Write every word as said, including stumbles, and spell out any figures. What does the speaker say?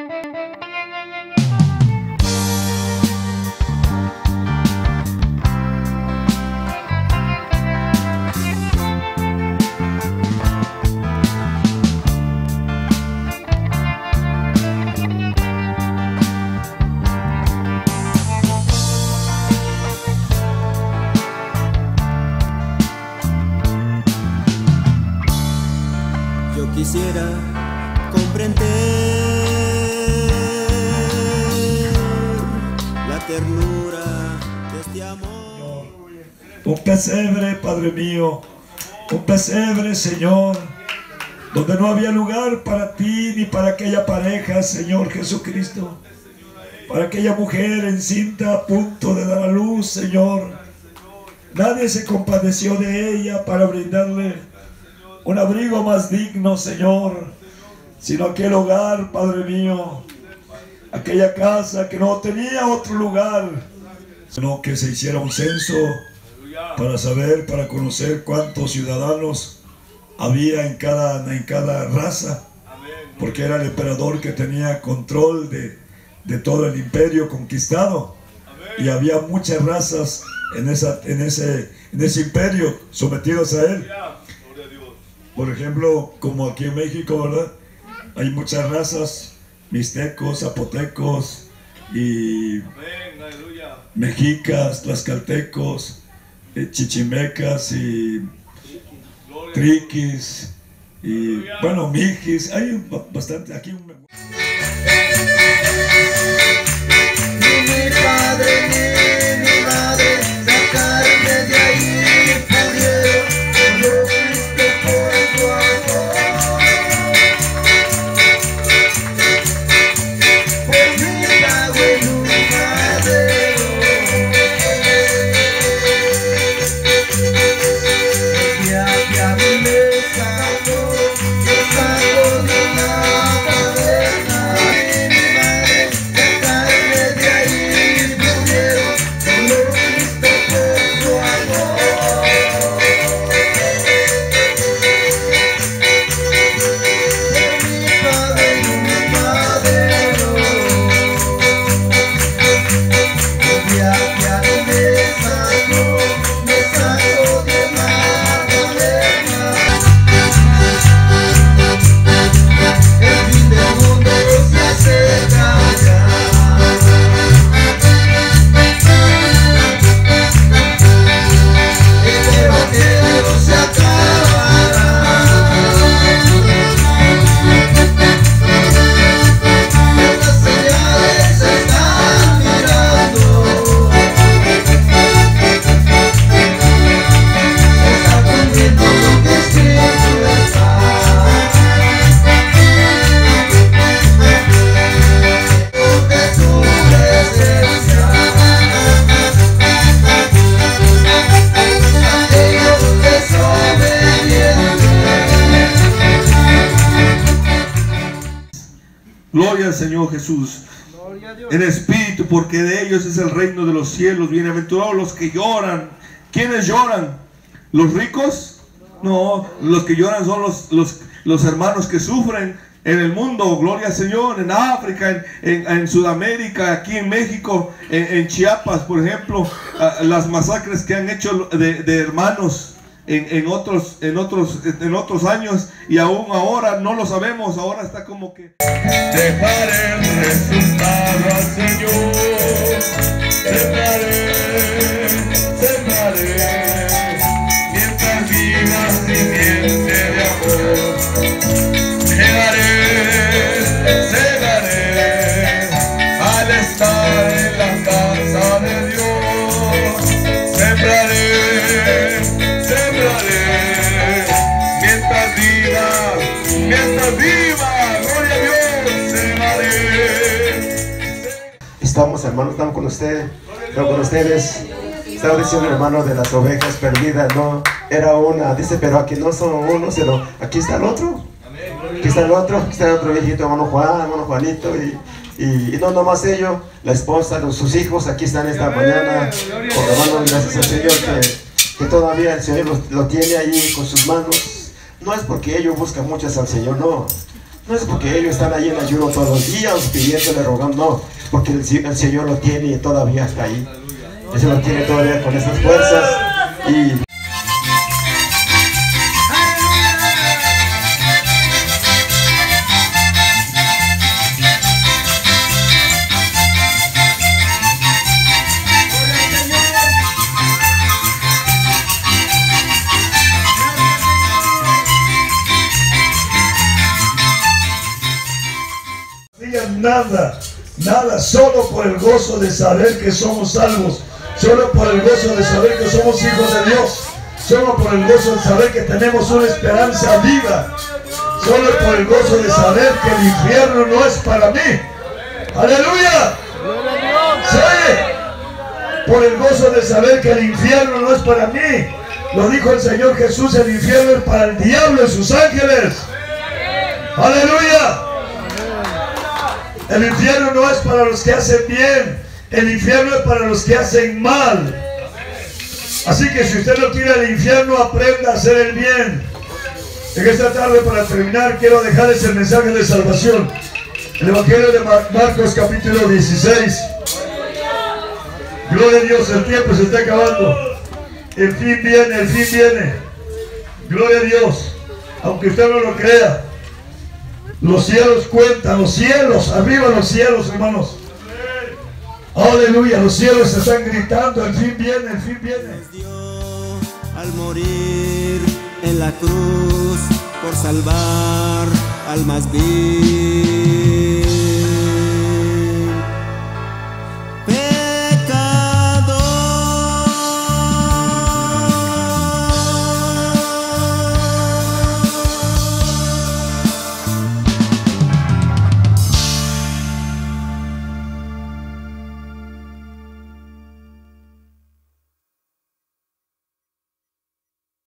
Quisiera comprender la ternura de este amor. Un pesebre, Padre mío, un pesebre, Señor, donde no había lugar para ti ni para aquella pareja, Señor Jesucristo, para aquella mujer encinta a punto de dar a luz, Señor. Nadie se compadeció de ella para brindarle un abrigo más digno, Señor, sino aquel hogar, Padre mío, aquella casa que no tenía otro lugar, sino que se hiciera un censo para saber, para conocer cuántos ciudadanos había en cada, en cada raza, porque era el emperador que tenía control de, de todo el imperio conquistado, y había muchas razas en, esa, en, ese, en ese imperio sometidos a él. Por ejemplo, como aquí en México, ¿verdad? Hay muchas razas, mixtecos, zapotecos, y mexicas, tlaxcaltecos, eh, chichimecas y triquis, y bueno, mijis, hay bastante aquí. Un... Mi padre ni mi madre sacarme de ahí pudieron, yo fuiste por tu amor. Por mi pago en un madero, ya que a mí me sacó, me sacó de una cadena. Mi madre sacarme de ahí pudieron, solo fuiste por tu amor. Mi padre en un madero, ya que a mí me sacó, me sacó de una cadena. El fin del mundo se acerca ya. Espero que no se acabará. Las señales se están mirando. Se está cumpliendo lo que escrito está. De tu presencia, aquellos desobedientes. Gloria al Señor Jesús. En espíritu, porque de ellos es el reino de los cielos. Bienaventurados los que lloran. ¿Quiénes lloran? ¿Los ricos? No, los que lloran son los, los, los hermanos que sufren en el mundo. Gloria al Señor. En África, en, en, en Sudamérica, aquí en México, en, en Chiapas, por ejemplo, ah, las masacres que han hecho de, de hermanos en, en, otros, en, otros, en otros años, y aún ahora no lo sabemos. Ahora está como que dejaré el resultado al Señor. Sembraré, sembraré, mientras viva simiente de amor. Segaré, segaré, al estar en la casa de Dios. Sembraré, sembraré, mientras viva, mientras viva, gloria a Dios, segaré. Estamos, hermanos, estamos con ustedes, estamos con ustedes. Estaba diciendo el hermano de las ovejas perdidas, no, era una, dice, pero aquí no son uno, sino aquí está el otro. Aquí está el otro, aquí está el otro viejito, hermano Juan, hermano Juanito, y, y, y no nomás ellos, la esposa, los, sus hijos, aquí están esta mañana. Por hermano, gracias al Señor que, que todavía el Señor lo, lo tiene ahí con sus manos. No es porque ellos buscan muchas al Señor, no. No es porque ellos están ahí en ayuno todos los días pidiéndole, rogando, no, porque el, el Señor lo tiene y todavía está ahí. Él se lo tiene todavía con esas fuerzas y... Nada, nada, solo por el gozo de saber que somos salvos, solo por el gozo de saber que somos hijos de Dios, solo por el gozo de saber que tenemos una esperanza viva, solo por el gozo de saber que el infierno no es para mí. ¡Aleluya! ¡Sí! Por el gozo de saber que el infierno no es para mí. Lo dijo el Señor Jesús, el infierno es para el diablo y sus ángeles. ¡Aleluya! El infierno no es para los que hacen bien, el infierno es para los que hacen mal. Así que si usted no quiere el infierno, aprenda a hacer el bien. En esta tarde, para terminar, quiero dejarles el mensaje de salvación. El Evangelio de Marcos capítulo dieciséis. Gloria a Dios, el tiempo se está acabando. El fin viene, el fin viene. Gloria a Dios. Aunque usted no lo crea, los cielos cuentan, los cielos, arriba los cielos, hermanos. Aleluya, los cielos están gritando, el fin viene, el fin viene. Al morir en la cruz por salvar almas vivas.